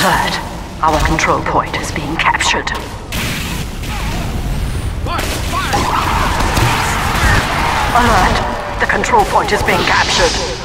Alert. Our control point is being captured. Alert. The control point is being captured.